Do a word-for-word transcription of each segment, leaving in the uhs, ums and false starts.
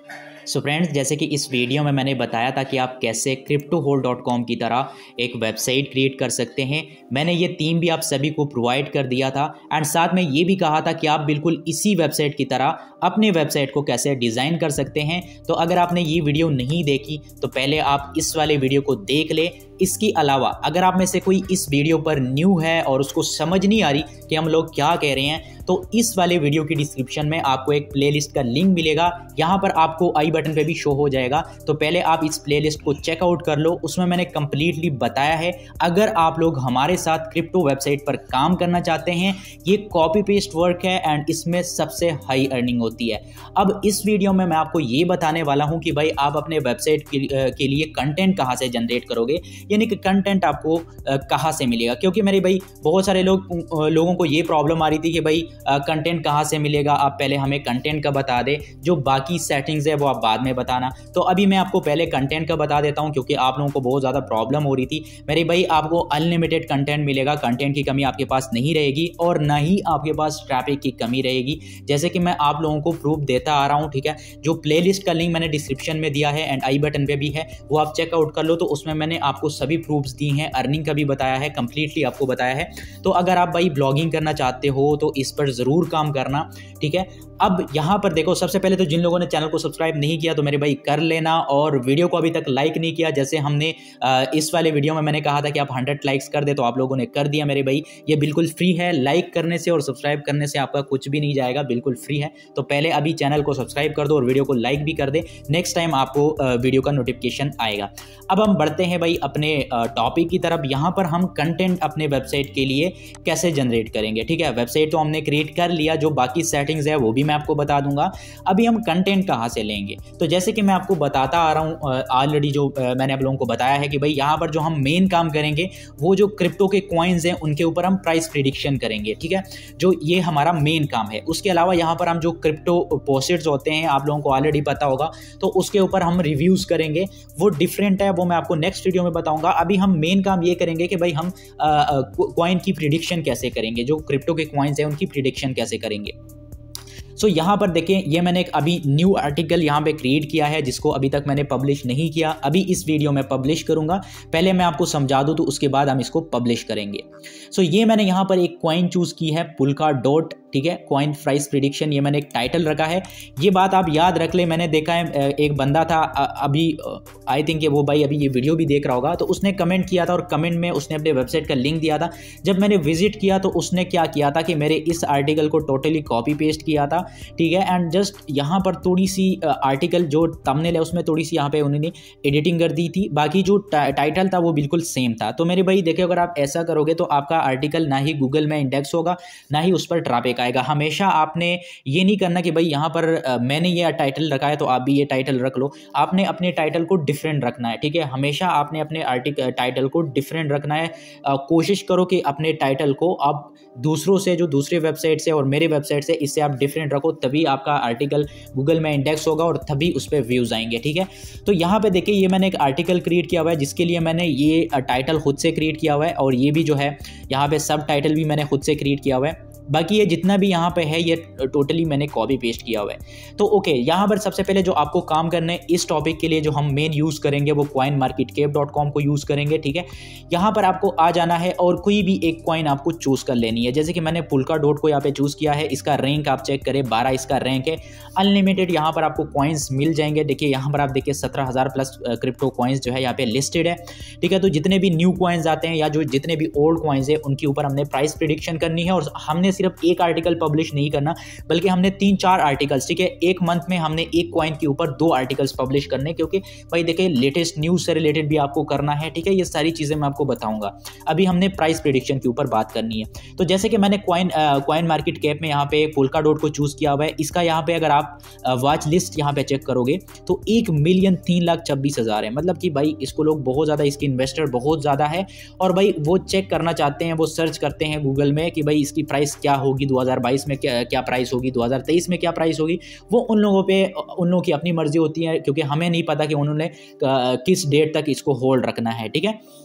So friends, जैसे कि इस वीडियो में मैंने बताया था कि आप कैसे क्रिप्टो होल्ड डॉट कॉम की तरह एक वेबसाइट क्रिएट कर सकते हैं। मैंने ये थीम भी आप सभी को प्रोवाइड कर दिया था एंड साथ में ये भी कहा था कि आप बिल्कुल इसी वेबसाइट की तरह अपने वेबसाइट को कैसे डिज़ाइन कर सकते हैं। तो अगर आपने ये वीडियो नहीं देखी तो पहले आप इस वाले वीडियो को देख ले। इसके अलावा अगर आप में से कोई इस वीडियो पर न्यू है और उसको समझ नहीं आ रही कि हम लोग क्या कह रहे हैं, तो इस वाले वीडियो की डिस्क्रिप्शन में आपको एक प्लेलिस्ट का लिंक मिलेगा। यहाँ पर आपको आई बटन पे भी शो हो जाएगा, तो पहले आप इस प्लेलिस्ट को चेकआउट कर लो। उसमें मैंने कंप्लीटली बताया है। अगर आप लोग हमारे साथ क्रिप्टो वेबसाइट पर काम करना चाहते हैं, ये कॉपी पेस्ट वर्क है एंड इसमें सबसे हाई अर्निंग होती है। अब इस वीडियो में मैं आपको ये बताने वाला हूँ कि भाई आप अपने वेबसाइट के लिए कंटेंट कहाँ से जनरेट करोगे, यानी कि कंटेंट आपको कहाँ से मिलेगा। क्योंकि मेरे भाई बहुत सारे लोग लोगों को ये प्रॉब्लम आ रही थी कि भाई कंटेंट कहाँ से मिलेगा, आप पहले हमें कंटेंट का बता दे, जो बाकी सेटिंग्स है वो आप बाद में बताना। तो अभी मैं आपको पहले कंटेंट का बता देता हूँ, क्योंकि आप लोगों को बहुत ज़्यादा प्रॉब्लम हो रही थी। मेरे भाई आपको अनलिमिटेड कंटेंट मिलेगा, कंटेंट की कमी आपके पास नहीं रहेगी और ना ही आपके पास ट्रैफिक की कमी रहेगी। जैसे कि मैं आप लोगों को प्रूफ देता आ रहा हूँ, ठीक है। जो प्लेलिस्ट का लिंक मैंने डिस्क्रिप्शन में दिया है एंड आई बटन पे भी है, वो आप चेकआउट कर लो। तो उसमें मैंने आपको सभी प्रूफ्स दी हैं, अर्निंग का भी बताया है, कंप्लीटली आपको बताया है। तो अगर आप भाई ब्लॉगिंग करना चाहते हो तो इस पर ज़रूर काम करना, ठीक है। अब यहाँ पर देखो, सबसे पहले तो जिन लोगों ने चैनल को सब्सक्राइब नहीं किया तो मेरे भाई कर लेना, और वीडियो को अभी तक लाइक नहीं किया, जैसे हमने इस वाले वीडियो में मैंने कहा था कि आप हंड्रेड लाइक्स कर दे, तो आप लोगों ने कर दिया मेरे भाई। ये बिल्कुल फ्री है, लाइक करने से और सब्सक्राइब करने से आपका कुछ भी नहीं जाएगा, बिल्कुल फ्री है। तो पहले अभी चैनल को सब्सक्राइब कर दो और वीडियो को लाइक भी कर दे, नेक्स्ट टाइम आपको वीडियो का नोटिफिकेशन आएगा। अब हम बढ़ते हैं भाई अपने टॉपिक की तरफ। यहाँ पर हम कंटेंट अपने वेबसाइट के लिए कैसे जनरेट करेंगे, ठीक है। वेबसाइट तो हमने क्रिएट कर लिया, जो बाकी सेटिंग्स है वो भी मैं आपको बता दूंगा। अभी हम कंटेंट कहाँ से लेंगे, तो जैसे कि मैं आपको बताता आ रहा हूँ ऑलरेडी, जो मैंने आप लोगों को बताया है कि भाई यहाँ पर जो हम मेन काम करेंगे वो जो क्रिप्टो के कॉइन्स हैं उनके ऊपर हम प्राइस प्रिडिक्शन करेंगे, ठीक है। जो ये हमारा मेन काम है। उसके अलावा यहाँ पर हम जो क्रिप्टो पोस्ट्स होते हैं, आप लोगों को ऑलरेडी पता होगा, तो उसके ऊपर हम रिव्यूज़ करेंगे। वो डिफरेंट है, वो मैं आपको नेक्स्ट वीडियो में बताऊंगा। अभी हम मेन काम ये करेंगे कि भाई हम कॉइन की प्रिडिक्शन कैसे करेंगे, जो क्रिप्टो के कॉइन्स हैं उनकी प्रिडिक्शन कैसे करेंगे। सो so, यहाँ पर देखें, ये मैंने एक अभी न्यू आर्टिकल यहाँ पे क्रिएट किया है, जिसको अभी तक मैंने पब्लिश नहीं किया। अभी इस वीडियो में पब्लिश करूँगा, पहले मैं आपको समझा दूँ तो उसके बाद हम इसको पब्लिश करेंगे। सो so, ये मैंने यहाँ पर एक कॉइन चूज़ की है, पुल्का डॉट, ठीक है, कॉइन प्राइस प्रिडिक्शन, ये मैंने एक टाइटल रखा है। ये बात आप याद रख ले, मैंने देखा है एक बंदा था अभी, आई थिंक वो भाई अभी ये वीडियो भी देख रहा होगा, तो उसने कमेंट किया था और कमेंट में उसने अपने वेबसाइट का लिंक दिया था। जब मैंने विजिट किया तो उसने क्या किया था कि मेरे इस आर्टिकल को टोटली कॉपी पेस्ट किया था, ठीक है। एंड जस्ट यहाँ पर थोड़ी सी आर्टिकल जो थंबनेल है उसमें थोड़ी सी यहाँ पे उन्होंने एडिटिंग कर दी थी, बाकी जो टाइटल था वो बिल्कुल सेम था। तो मेरे भाई देखिए, अगर आप ऐसा करोगे तो आपका आर्टिकल ना ही गूगल में इंडेक्स होगा, ना ही उस पर ट्रैफिक आएगा। हमेशा आपने ये नहीं करना कि भाई यहाँ पर आ, मैंने ये टाइटल रखा है तो आप भी ये टाइटल रख लो। आपने अपने टाइटल को डिफरेंट रखना है, ठीक है। हमेशा आपने अपने आर्टिकल टाइटल को डिफरेंट रखना है। आ, कोशिश करो कि अपने टाइटल को आप दूसरों से, जो दूसरे वेबसाइट से और मेरे वेबसाइट से, इससे आप डिफरेंट रखो, तभी आपका आर्टिकल गूगल में इंडेक्स होगा और तभी उस पर व्यूज़ आएंगे, ठीक है। तो यहाँ पे देखिए, ये मैंने एक आर्टिकल क्रिएट किया हुआ है, जिसके लिए मैंने ये टाइटल खुद से क्रिएट किया हुआ है, और ये भी जो है यहाँ पे सब टाइटल भी मैंने खुद से क्रिएट किया हुआ है। बाकी ये जितना भी यहाँ पे है ये टोटली मैंने कॉपी पेस्ट किया हुआ है। तो ओके, यहाँ पर सबसे पहले जो आपको काम करना है इस टॉपिक के लिए, जो हम मेन यूज़ करेंगे वो coin market cap dot com को यूज़ करेंगे, ठीक है। यहाँ पर आपको आ जाना है और कोई भी एक कॉइन आपको चूज़ कर लेनी है। जैसे कि मैंने पुल्का डॉट को यहाँ पे चूज़ किया है, इसका रैंक आप चेक करें, बारह इसका रैंक है। अनलिमिटेड यहाँ पर आपको कॉइन्स मिल जाएंगे। देखिए यहाँ पर आप देखिए सत्रह हज़ार प्लस क्रिप्टो कॉइन्स जो है यहाँ पे लिस्टेड है, ठीक है। तो जितने भी न्यू कॉइन्स आते हैं या जो जितने भी ओल्ड कॉइन्स है उनके ऊपर हमने प्राइस प्रिडिक्शन करनी है। और हमने सिर्फ एक आर्टिकल पब्लिश नहीं करना, बल्कि हमने तीन चार आर्टिकल्स, ठीक है, एक मंथ में हमने एक कॉइन के ऊपर दो आर्टिकल्स पब्लिश करने, क्योंकि भाई देखिए लेटेस्ट न्यूज से रिलेटेड भी आपको करना है, ठीक है। ये सारी चीजें मैं आपको बताऊंगा। अभी हमने प्राइस प्रेडिक्शन के ऊपर बात करनी है। तो जैसे कि मैंने कॉइन कॉइन मार्केट कैप में यहाँ पे पोल्का डॉट को चूज किया हुआ है। इसका यहाँ पे अगर आप वॉच लिस्ट यहाँ पे चेक करोगे तो एक मिलियन तीन लाख छब्बीस हजार है। मतलब कि भाई इसको लोग बहुत ज्यादा, इसकी इन्वेस्टर बहुत ज्यादा है, और भाई वो चेक करना चाहते हैं, वो सर्च करते हैं गूगल में कि भाई इसकी प्राइस क्या होगी, दो हज़ार बाईस में क्या क्या प्राइस होगी, दो हज़ार तेईस में क्या प्राइस होगी। वो उन लोगों पे, उन लोगों की अपनी मर्जी होती है, क्योंकि हमें नहीं पता कि उन्होंने किस डेट तक इसको होल्ड रखना है, ठीक है।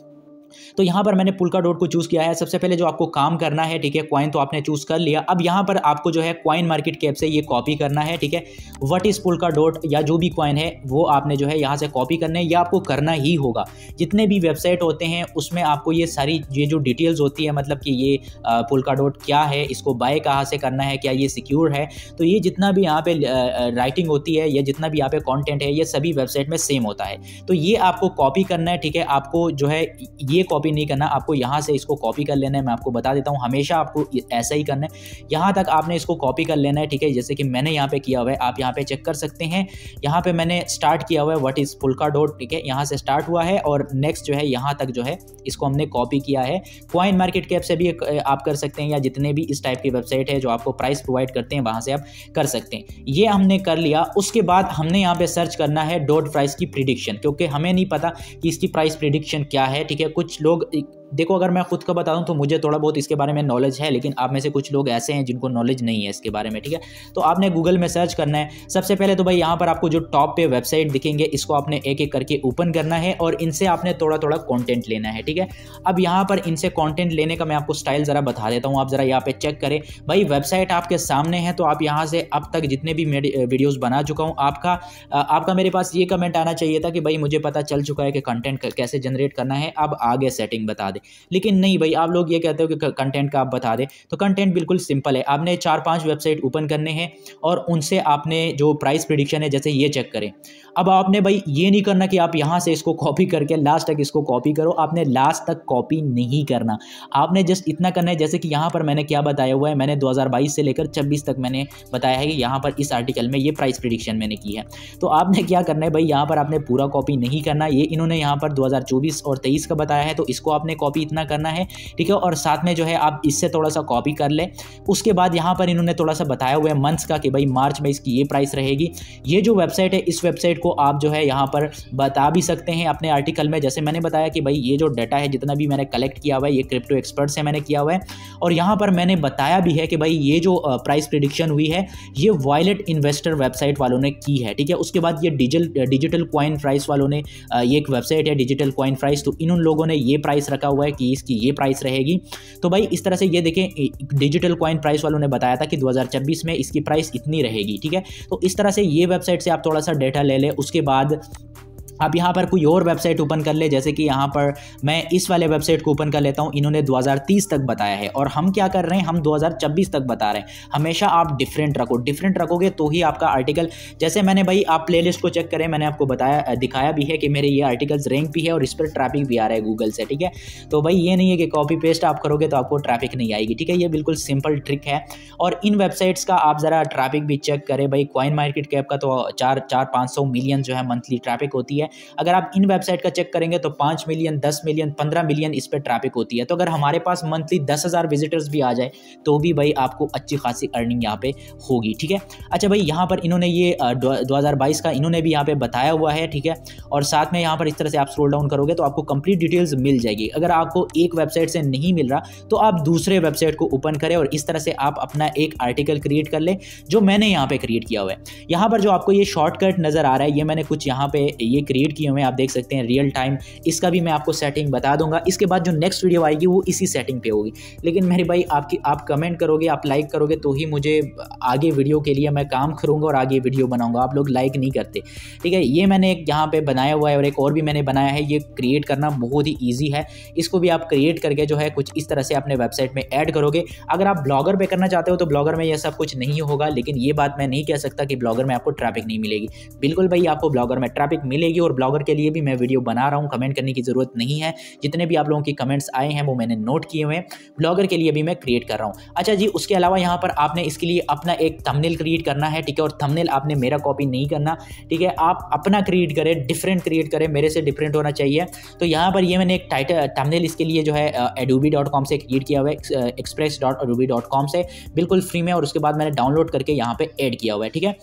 तो यहाँ पर मैंने पुल्का डॉट को चूज़ किया है। सबसे पहले जो आपको काम करना है, ठीक है, कॉइन तो आपने चूज़ कर लिया। अब यहाँ पर आपको जो है कॉइन मार्केट कैप से ये कॉपी करना है, ठीक है। व्हाट इज़ पुल्का डॉट या जो भी कॉइन है वो आपने जो है यहाँ से कॉपी करना है, या आपको करना ही होगा। जितने भी वेबसाइट होते हैं उसमें आपको ये सारी ये जो डिटेल्स होती है, मतलब कि ये पुल्का डॉट क्या है, इसको बाय कहाँ से करना है, क्या ये सिक्योर है, तो ये जितना भी यहाँ पे राइटिंग होती है या जितना भी यहाँ पे कंटेंट है, ये सभी वेबसाइट में सेम होता है। तो ये आपको कॉपी करना है, ठीक है। आपको जो है ये कॉपी नहीं करना, आपको यहाँ से इसको कॉपी कर लेना है। मैं आपको बता देता हूँ, हमेशा आपको ऐसा ही करना है। यहाँ तक आपने इसको कॉपी कर लेना है, ठीक है। जैसे कि मैंने यहाँ पे किया हुआ है, आप यहाँ पे चेक कर सकते हैं। यहाँ पे मैंने स्टार्ट किया हुआ है व्हाट इज पुल्का डॉट, ठीक है, यहाँ से स्टार्ट हुआ है और नेक्स्ट जो है यहाँ तक जो है इसको हमने कॉपी किया है। कॉइन मार्केट कैप से भी आप कर सकते हैं, या जितने भी इस टाइप की वेबसाइट है जो आपको प्राइस प्रोवाइड करते हैं वहाँ से आप कर सकते हैं। ये हमने कर लिया। उसके बाद हमने यहाँ पे सर्च करना है डॉट प्राइस की प्रिडिक्शन, क्योंकि हमें नहीं पता कि इसकी प्राइस प्रिडिक्शन क्या है, ठीक है। कुछ लोग, देखो अगर मैं खुद का बता दूं तो मुझे थोड़ा बहुत इसके बारे में नॉलेज है, लेकिन आप में से कुछ लोग ऐसे हैं जिनको नॉलेज नहीं है इसके बारे में, ठीक है। तो आपने गूगल में सर्च करना है। सबसे पहले तो भाई यहाँ पर आपको जो टॉप पे वेबसाइट दिखेंगे इसको आपने एक एक करके ओपन करना है और इनसे आपने थोड़ा थोड़ा कंटेंट लेना है, ठीक है। अब यहाँ पर इनसे कंटेंट लेने का मैं आपको स्टाइल ज़रा बता देता हूँ, आप ज़रा यहाँ पे चेक करें। भाई वेबसाइट आपके सामने है, तो आप यहाँ से अब तक जितने भी वीडियोज़ बना चुका हूँ, आपका आपका मेरे पास ये कमेंट आना चाहिए था कि भाई मुझे पता चल चुका है कि कंटेंट कैसे जनरेट करना है, अब आगे सेटिंग बता दे। लेकिन नहीं भाई, आप लोग ये कहते हो कि कंटेंट का आप बता दें, तो कंटेंट बिल्कुल सिंपल है। आपने चार पांच वेबसाइट ओपन करने हैं और उनसे आपने जो प्राइस प्रेडिक्शन है जैसे ये चेक करें। अब आपने भाई ये नहीं करना कि आप यहाँ से इसको कॉपी करके लास्ट तक इसको कॉपी करो, आपने लास्ट तक कॉपी नहीं करना। आपने जस्ट इतना करना है, जैसे कि यहाँ पर मैंने क्या बताया हुआ है, मैंने दो हज़ार बाईस से लेकर छब्बीस तक मैंने बताया है कि यहाँ पर इस आर्टिकल में ये प्राइस प्रेडिक्शन मैंने की है। तो आपने क्या करना है भाई, यहाँ पर आपने पूरा कॉपी नहीं करना। ये इन्होंने यहाँ पर दो हज़ार चौबीस और तेईस का बताया है, तो इसको आपने कॉपी इतना करना है, ठीक है। और साथ में जो है आप इससे थोड़ा सा कॉपी कर ले। उसके बाद यहाँ पर इन्होंने थोड़ा सा बताया हुआ है मंथ्स का कि भाई मार्च में इसकी ये प्राइस रहेगी। ये जो वेबसाइट है, इस वेबसाइट को आप जो है यहाँ पर बता भी सकते हैं अपने आर्टिकल में। जैसे मैंने बताया कि भाई ये जो डाटा है जितना भी मैंने कलेक्ट किया हुआ है, ये क्रिप्टो एक्सपर्ट से मैंने किया हुआ है। और यहाँ पर मैंने बताया भी है कि भाई ये जो प्राइस प्रेडिक्शन हुई है ये वॉयलेट इन्वेस्टर वेबसाइट वालों ने की है, ठीक है। उसके बाद ये डिजिटल डिजिटल कॉइन प्राइस वालों ने, ये एक वेबसाइट है डिजिटल कॉइन प्राइस, तो इन उन लोगों ने ये प्राइस रखा हुआ है कि इसकी ये प्राइस रहेगी। तो भाई इस तरह से ये देखें, डिजिटल कॉइन प्राइस वालों ने बताया था कि दो हज़ार छब्बीस में इसकी प्राइस इतनी रहेगी, ठीक है। तो इस तरह से ये वेबसाइट से आप थोड़ा सा डेटा ले लें। उसके बाद आप यहाँ पर कोई और वेबसाइट ओपन कर ले, जैसे कि यहाँ पर मैं इस वाले वेबसाइट को ओपन कर लेता हूँ। इन्होंने दो हज़ार तीस तक बताया है और हम क्या कर रहे हैं, हम दो हज़ार छब्बीस तक बता रहे हैं। हमेशा आप डिफरेंट रखो, डिफरेंट रखोगे तो ही आपका आर्टिकल, जैसे मैंने भाई आप प्लेलिस्ट को चेक करें, मैंने आपको बताया दिखाया भी है कि मेरे ये आर्टिकल्स रैंक भी है और इस पर ट्रैफिक भी आ रहा है गूगल से, ठीक है। तो भाई ये नहीं है कि कॉपी पेस्ट आप करोगे तो आपको ट्रैफिक नहीं आएगी, ठीक है। ये बिल्कुल सिंपल ट्रिक है। और इन वेबसाइट्स का आप ज़रा ट्रैफिक भी चेक करें। भाई कॉइन मार्केट कैप का तो चार चार पाँच सौ मिलियन जो है मंथली ट्रैफिक होती है। अगर आप इन वेबसाइट का चेक करेंगे तो पाँच मिलियन, दस मिलियन, पंद्रह मिलियन इस पे ट्रैफिक होती है। तो अगर हमारे पास मंथली दस हज़ार विजिटर्स भी आ जाए तो भी भाई आपको अच्छी खासी अर्निंग यहाँ पे होगी, ठीक है। अच्छा भाई यहाँ पर इन्होंने ये दो हज़ार बाईस का इन्होंने भी यहाँ पे बताया हुआ है, ठीक है। और साथ में यहाँ पर इस तरह से आप स्क्रॉल डाउन करोगे तो आपको कंप्लीट डिटेल्स मिल जाएगी। अगर आपको एक वेबसाइट से नहीं मिल रहा तो आप दूसरे वेबसाइट को ओपन करें और इस तरह से आप अपना एक आर्टिकल क्रिएट कर ले, जो मैंने यहाँ पे क्रिएट किया हुआ है। यहाँ पर जो आपको ये शॉर्टकट नज़र आ रहा है, ये मैंने कुछ यहाँ पे ये क्रिएट किए हुए हैं, आप देख सकते हैं रियल टाइम। इसका भी मैं आपको सेटिंग बता दूंगा। इसके बाद जो नेक्स्ट वीडियो आएगी वो इसी सेटिंग पे होगी। लेकिन मेरे भाई आपकी आप कमेंट करोगे, आप लाइक करोगे तो ही मुझे आगे वीडियो के लिए मैं काम करूंगा और आगे वीडियो बनाऊंगा। आप लोग लाइक नहीं करते, ठीक है। ये मैंने एक यहाँ पे बनाया हुआ है और एक और भी मैंने बनाया है। ये क्रिएट करना बहुत ही ईजी है। इसको भी आप क्रिएट करके जो है कुछ इस तरह से अपने वेबसाइट में ऐड करोगे। अगर आप ब्लॉगर पे करना चाहते हो तो ब्लॉगर में ये सब कुछ नहीं होगा, लेकिन ये बात मैं नहीं कह सकता कि ब्लॉगर में आपको ट्रैफिक नहीं मिलेगी। बिल्कुल भाई आपको ब्लॉगर में ट्रैफिक मिलेगी और ब्लॉगर के लिए भी मैं वीडियो बना रहा हूँ। कमेंट करने की जरूरत नहीं है। जितने भी आप लोगों की कमेंट्स आए हैं वो मैंने नोट किए हुए हैं। ब्लॉगर के लिए भी मैं क्रिएट कर रहा हूँ। अच्छा जी, उसके अलावा यहाँ पर आपने इसके लिए अपना एक थंबनेल क्रिएट करना है, ठीक है। और थंबनेल आपने मेरा कॉपी नहीं करना, ठीक है। आप अपना क्रिएट करें, डिफरेंट क्रिएट करें, मेरे से डिफरेंट होना चाहिए। तो यहाँ पर ये मैंने एक टाइटल थंबनेल इसके लिए जो है एडोबी डॉट कॉम से क्रिएट किया हुआ है, express dot Adobe dot com से, बिल्कुल फ्री में। और उसके बाद मैंने डाउनलोड करके यहाँ पे ऐड किया हुआ है, ठीक है।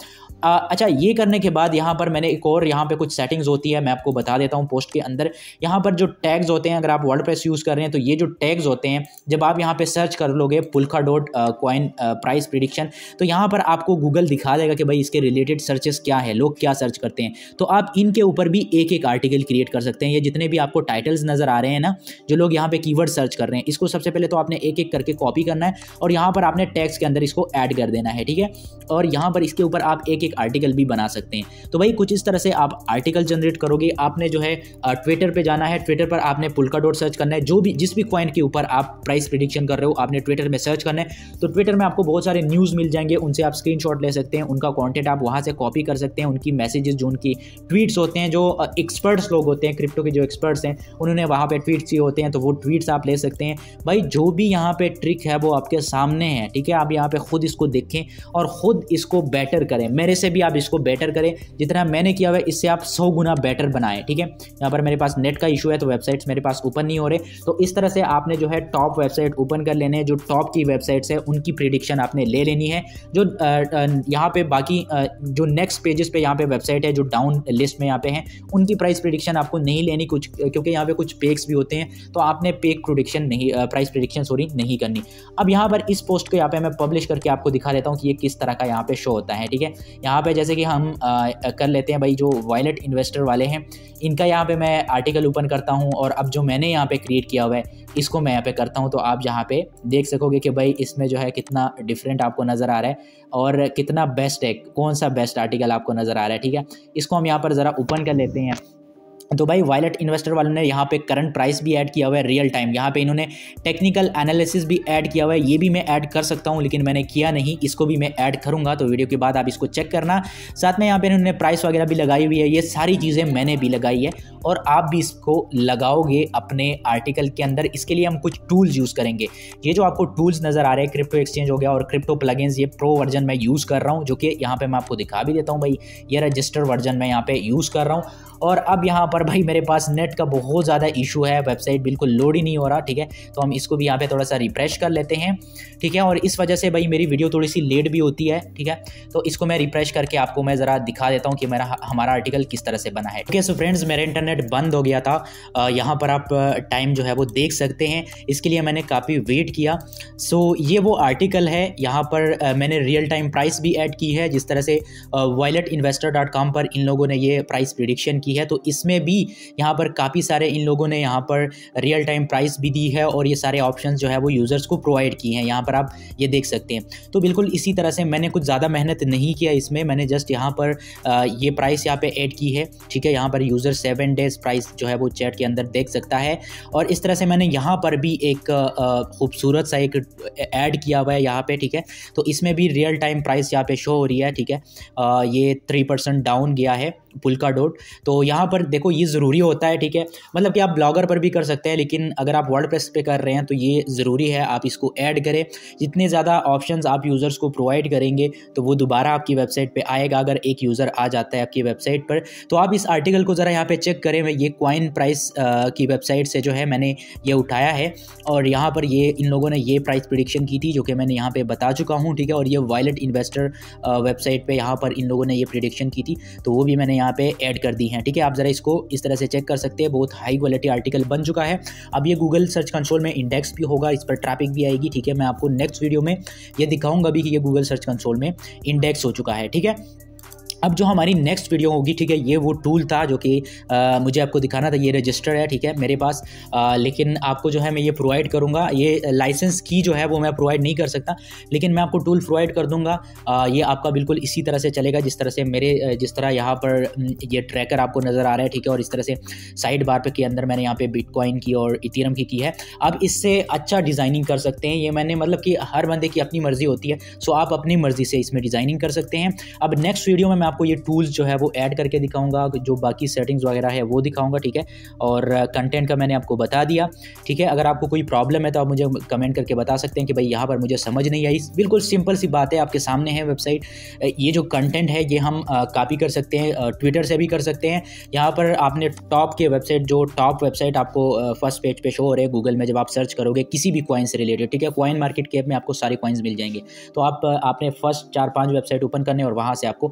अच्छा, ये करने के बाद यहाँ पर मैंने एक और यहाँ पे कुछ सेटिंग्स होती है, मैं आपको बता देता हूँ पोस्ट के अंदर। यहाँ पर जो टैग्स होते हैं, अगर आप वर्डप्रेस यूज़ कर रहे हैं तो ये जो टैग्स होते हैं, जब आप यहाँ पे सर्च कर लोगे Polkadot coin price prediction, तो यहाँ पर आपको गूगल दिखा देगा कि भाई इसके रिलेटेड सर्चेस क्या है, लोग क्या सर्च करते हैं। तो आप इनके ऊपर भी एक एक आर्टिकल क्रिएट कर सकते हैं। ये जितने भी आपको टाइटल्स नज़र आ रहे हैं ना, जो लोग यहाँ पे कीवर्ड सर्च कर रहे हैं, इसको सबसे पहले तो आपने एक एक करके कॉपी करना है और यहाँ पर आपने टैग्स के अंदर इसको ऐड कर देना है, ठीक है। और यहाँ पर इसके ऊपर आप एक एक आर्टिकल भी बना सकते हैं। तो भाई कुछ इस तरह से आप आर्टिकल जनरेट करोगे। आपने जो है ट्विटर पे जाना है, ट्विटर पर आपने पुल्का डॉट सर्च करना है, जो भी जिस भी कॉइन के ऊपर आप प्राइस प्रिडिक्शन कर रहे हो आपने ट्विटर में सर्च करना है। तो ट्विटर में आपको बहुत सारे न्यूज़ मिल जाएंगे, उनसे आप स्क्रीनशॉट ले सकते हैं, उनका कंटेंट आप वहाँ से कॉपी कर सकते हैं, उनकी मैसेजेस जो उनकी ट्वीट्स होते हैं, जो एक्सपर्ट्स लोग होते हैं क्रिप्टो के, जो एक्सपर्ट्स हैं उन्होंने वहाँ पे ट्वीट्स किए होते हैं, तो वो ट्वीट्स आप ले सकते हैं। भाई जो भी यहाँ पे ट्रिक है वो आपके सामने है, ठीक है। आप यहाँ पे खुद इसको देखें और खुद इसको बेटर करें। मेरे से भी आप इसको बेटर करें, जितना मैंने किया हुआ है इससे आप सौ गुना बेटर बनाएं, ठीक है। यहाँ पर मेरे पास नेट का इशू है तो वेबसाइट्स मेरे पास ओपन नहीं हो रहे। तो इस तरह से आपने जो है टॉप वेबसाइट ओपन कर लेने हैं, जो टॉप की वेबसाइट्स है उनकी प्रिडिक्शन आपने ले लेनी है। जो यहाँ पे बाकी जो नेक्स्ट पेजेस पे यहाँ पे वेबसाइट है जो डाउन लिस्ट में यहाँ पे हैं, उनकी प्राइस प्रिडिक्शन आपको नहीं लेनी कुछ, क्योंकि यहाँ पे कुछ पेक्स भी होते हैं, तो आपने पेक प्रिडिक्शन नहीं, प्राइस प्रिडिक्शन सॉरी नहीं करनी। अब यहाँ पर इस पोस्ट को यहाँ पे मैं पब्लिश करके आपको दिखा देता हूँ कि ये किस तरह का यहाँ पे शो होता है, ठीक है। यहाँ पे जैसे कि हम आ, कर लेते हैं भाई, जो वॉयलेट इन्वेस्टर वाले हैं इनका यहाँ पे मैं आर्टिकल ओपन करता हूँ और अब जो मैंने यहाँ पे क्रिएट किया हुआ है इसको मैं यहाँ पे करता हूँ। तो आप यहाँ पे देख सकोगे कि भाई इसमें जो है कितना डिफरेंट आपको नज़र आ रहा है और कितना बेस्ट है, कौन सा बेस्ट आर्टिकल आपको नज़र आ रहा है, ठीक है। इसको हम यहाँ पर ज़रा ओपन कर लेते हैं। तो भाई वॉयलेट इन्वेस्टर वालों ने यहाँ पे करंट प्राइस भी ऐड किया हुआ है, रियल टाइम। यहाँ पे इन्होंने टेक्निकल एनालिसिस भी ऐड किया हुआ है, ये भी मैं ऐड कर सकता हूँ लेकिन मैंने किया नहीं, इसको भी मैं ऐड करूँगा। तो वीडियो के बाद आप इसको चेक करना। साथ में यहाँ पे इन्होंने प्राइस वगैरह भी लगाई हुई है, ये सारी चीज़ें मैंने भी लगाई है और आप भी इसको लगाओगे अपने आर्टिकल के अंदर। इसके लिए हम कुछ टूल्स यूज़ करेंगे। ये जो आपको टूल्स नज़र आ रहे हैं, क्रिप्टो एक्सचेंज हो गया और क्रिप्टो प्लगइन्स, ये प्रो वर्जन मैं यूज़ कर रहा हूँ, जो कि यहाँ पर मैं आपको दिखा भी देता हूँ। भाई ये रजिस्टर वर्जन मैं यहाँ पर यूज़ कर रहा हूँ। और अब यहाँ पर भाई मेरे पास नेट का बहुत ज़्यादा इशू है, वेबसाइट बिल्कुल लोड ही नहीं हो रहा, ठीक है। तो हम इसको भी यहाँ पे थोड़ा सा रिफ्रेश कर लेते हैं, ठीक है। और इस वजह से भाई मेरी वीडियो थोड़ी सी लेट भी होती है, ठीक है। तो इसको मैं रिफ्रेश करके आपको मैं ज़रा दिखा देता हूँ कि मेरा हमारा आर्टिकल किस तरह से बना है, ठीक है। सो फ्रेंड्स, मेरा इंटरनेट बंद हो गया था, यहाँ पर आप टाइम जो है वो देख सकते हैं, इसके लिए मैंने काफ़ी वेट किया। सो ये वो आर्टिकल है, यहाँ पर मैंने रियल टाइम प्राइस भी ऐड की है, जिस तरह से वॉयलेट इन्वेस्टर डॉट कॉम पर इन लोगों ने ये प्राइस प्रिडिक्शन की है। तो इसमें भी यहाँ पर काफ़ी सारे इन लोगों ने यहाँ पर रियल टाइम प्राइस भी दी है और ये सारे ऑप्शंस जो है वो यूज़र्स को प्रोवाइड किए हैं, यहाँ पर आप ये देख सकते हैं। तो बिल्कुल इसी तरह से मैंने कुछ ज़्यादा मेहनत नहीं किया इसमें, मैंने जस्ट यहाँ पर आ, ये प्राइस यहाँ पे ऐड की है, ठीक है। यहाँ पर यूज़र सेवन डेज प्राइस जो है वो चैट के अंदर देख सकता है। और इस तरह से मैंने यहाँ पर भी एक खूबसूरत सा एक ऐड किया हुआ है यहाँ पे, ठीक है। तो इसमें भी रियल टाइम प्राइस यहाँ पे शो हो रही है, ठीक है। आ, ये थ्री परसेंट डाउन गया है पुल्का डॉट। तो यहाँ पर देखो ये ज़रूरी होता है, ठीक है। मतलब कि आप ब्लॉगर पर भी कर सकते हैं, लेकिन अगर आप वर्डप्रेस पे कर रहे हैं तो ये ज़रूरी है आप इसको ऐड करें। जितने ज़्यादा ऑप्शंस आप यूज़र्स को प्रोवाइड करेंगे तो वो दोबारा आपकी वेबसाइट पे आएगा। अगर एक यूज़र आ जाता है आपकी वेबसाइट पर, तो आप इस आर्टिकल को ज़रा यहाँ पे चेक करें। मैं ये कॉइन प्राइस की वेबसाइट से जो है मैंने ये उठाया है और यहाँ पर ये इन लोगों ने ये प्राइस प्रिडिक्शन की थी जो कि मैंने यहाँ पर बता चुका हूँ, ठीक है। और ये वॉयलेट इन्वेस्टर वेबसाइट पर यहाँ पर इन लोगों ने ये प्रिडिक्शन की थी, तो वो भी मैंने यहाँ पे ऐड कर दी हैं, ठीक है। आप ज़रा इसको इस तरह से चेक कर सकते हैं, बहुत हाई क्वालिटी आर्टिकल बन चुका है। अब ये गूगल सर्च कंसोल में इंडेक्स भी होगा, इस पर ट्रैफिक भी आएगी, ठीक है। मैं आपको नेक्स्ट वीडियो में ये दिखाऊंगा भी कि ये गूगल सर्च कंसोल में इंडेक्स हो चुका है, ठीक है। अब जो हमारी नेक्स्ट वीडियो होगी, ठीक है, ये वो टूल था जो कि मुझे आपको दिखाना था। ये रजिस्टर है, ठीक है, मेरे पास, आ, लेकिन आपको जो है मैं ये प्रोवाइड करूँगा। ये लाइसेंस की जो है वो मैं प्रोवाइड नहीं कर सकता, लेकिन मैं आपको टूल प्रोवाइड कर दूँगा। ये आपका बिल्कुल इसी तरह से चलेगा जिस तरह से मेरे जिस तरह यहाँ पर ये ट्रैकर आपको नज़र आ रहा है, ठीक है। और इस तरह से साइड बार पे के अंदर मैंने यहाँ पे बिटकॉइन की और इथेरियम की की है। आप इससे अच्छा डिज़ाइनिंग कर सकते हैं। ये मैंने मतलब कि हर बंदे की अपनी मर्ज़ी होती है, सो आप अपनी मर्ज़ी से इसमें डिज़ाइनिंग कर सकते हैं। अब नेक्स्ट वीडियो में मैं आपको ये टूल्स जो है वो ऐड करके दिखाऊंगा, जो बाकी सेटिंग्स वगैरह है वो दिखाऊंगा, ठीक है। और कंटेंट का मैंने आपको बता दिया, ठीक है। अगर आपको कोई प्रॉब्लम है तो आप मुझे कमेंट करके बता सकते हैं कि भाई यहाँ पर मुझे समझ नहीं आई। बिल्कुल सिंपल सी बात है, आपके सामने है वेबसाइट। ये जो कंटेंट है ये हम कॉपी कर सकते हैं, ट्विटर से भी कर सकते हैं। यहाँ पर आपने टॉप के वेबसाइट, जो टॉप वेबसाइट आपको फर्स्ट पेज पे शो हो रहे हैं गूगल में, जब आप सर्च करोगे किसी भी कॉइन से रिलेटेड, ठीक है, कॉइन मार्केट कैप में आपको सारे कॉइन्स मिल जाएंगे। तो आप आपने फर्स्ट चार पाँच वेबसाइट ओपन करने और वहाँ से आपको ले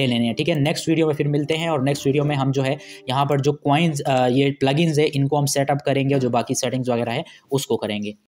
ले लेने हैं, ठीक है। नेक्स्ट वीडियो में फिर मिलते हैं और नेक्स्ट वीडियो में हम जो है यहाँ पर जो कॉइन्स ये प्लगइन्स है इनको हम सेटअप करेंगे और जो बाकी सेटिंग्स वगैरह है उसको करेंगे।